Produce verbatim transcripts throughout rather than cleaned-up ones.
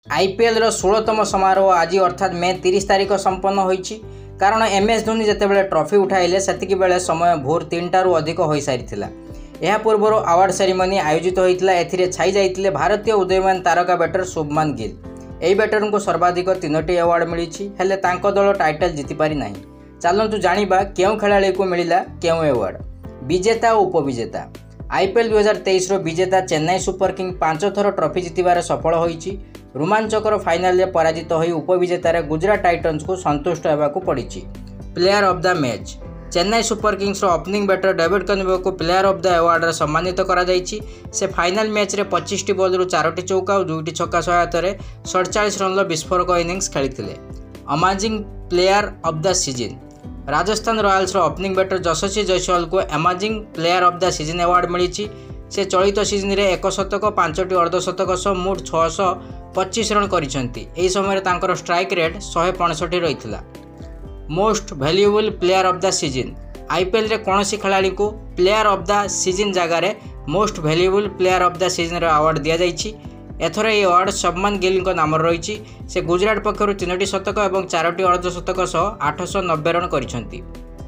IPL रो षोलतम समारोह आज अर्थात मे तीस तारिख संपन्न होईछि। कारण एम एस धोनी जितेबाला ट्रॉफी उठाइले सेतिकी बेले समय भोर तीन टारू अधिक हो सारिथिला। यह पूर्व अवार्ड सेरेमनी आयोजित होइतिला। एथिरे छाई जाइतिले भारतीय उदयमान तारका बैटर शुभमान गिल। एही बैटर को सर्वाधिक तीनोटी अवार्ड मिलिछि, हेले तांको दल टाइटल जीति पारि नाही। चलंतु जानिबा केउ खेलाड़ी को मिलिला केउ अवार्ड। विजेता और उपविजेता। आईपीएल दुई हजार तेईस रो विजेता चेन्नई सुपर किंग पांच थर ट्रॉफी जितबार सफल होइछि। रोमांचकर फाइनल में पराजित होई उपविजेतार गुजरात टाइटन्स को संतुष्ट होगाकू पड़िछि। Player of the match. Chennai super kings रो ओपनिंग बैटर डेविड कनिबो को प्लेयर ऑफ द अवार्ड रे सम्मानित करा जायछि। से फाइनल मैच रे पच्चीस टी बॉल रु चारोटी चौका और दुईटी छक्का सहायता रे सड़चाश रन विस्फोरक इनिंग्स खेलिथिले। Amazing player of the season. Rajasthan royals रो ओपनिंग बैटर यशस्वी जायसवाल को amazing player of the season award मिलिछि। से चलित सीजन रे एक शतक पांचटी अर्धशतक सह मोट छःश पच्चीस रन करिसेंती। एही समय तांकर स्ट्राइक रेट एक सौ पैंसठ रहितला। Most valuable player of the season. IPL रे कोनोसी खिलाड़ी को प्लेयर ऑफ द सीजन जगह रे most valuable player of the season रो अवार्ड दिया जाइछि। एथर ये अवार्ड शुभमान गिल को नाम रही। से गुजरात पक्षर तीनोटी शतक और चारोटी अर्धशतक सह आठश नब्बे रन करिसेंती।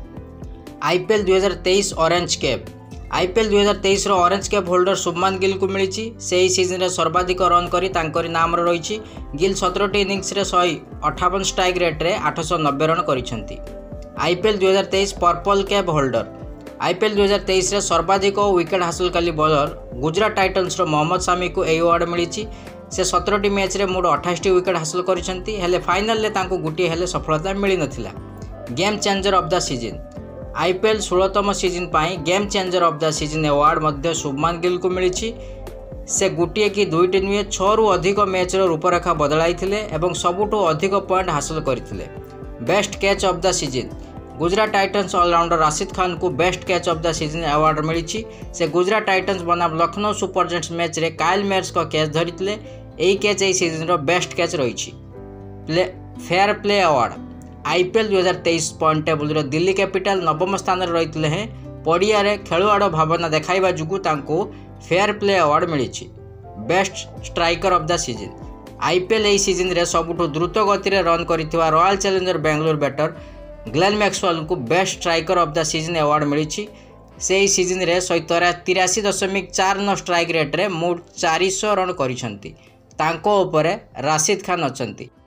आईपीएल दुई हजार तेईस ऑरेंज कैप। आईपीएल दुई हजार तेईस रो orange cap holder Shubman Gill को मिली। से ही सीजन रे सर्वाधिक रन करी तांकरी नाम रही। गिल सतरटी इनिंग्स रे शहे अठावन स्ट्राइक रेट रे आठश नब्बे रन करिसेंती। आईपीएल दुई हजार तेईस पर्पल कैप होल्डर। आईपीएल दुई हजार तेईस रे सर्वाधिक विकेट हासिलकारी बॉलर गुजरात टाइटन्स रो मोहम्मद शामी को यह अवार्ड मिली। से सतरटी मैच रे मोट अठाईस टी विकेट हासिल करिसेंती, हेले फाइनल ले तांको गुटिए हेले सफलता मिली नथिला। Game changer of the season. IPL षोलतम सीजन पाई game changer of the season award मध्य शुभमान गिल को मिली। से गोटे कि दुईटी नुहे छू अधिक मैच रूपरेखा बदलाइथिले एवं सबुठु अधिक पॉइंट हासिल करथिले। Best catch of the season. Gujarat Titans all rounder Rashid Khan को best catch of the season award मिली। से गुजरात टाइटन्स बनाम लखनऊ सुपर जायंट्स मैच रे काइल मेयर्स को कैच धरिथिले। एही कैच एही सीजन रो बेस्ट कैच रही। Play fair play award. IPL दुई हजार तेईस पॉइंट टेबुल रो दिल्ली कैपिटल नवम स्थान रे रहिथिले हैं। पड़िया रे खेलुआड़ भावना देखाइबा जुगु तांको फेयर प्ले अवार्ड मिली। Best striker of the season. IPL एही सीजन रे सबुठु द्रुत गति रे रन करिथिबा Royal Challenger Bangalore batter Glenn Maxwell को best striker of the season award मिली। से ही सीजन रे सहित तिरासी दशमिक चार नौ स्ट्राइक रेट रे मोट चारिश रन करिसेंती। तांको उपरे राशिद खान अछंती।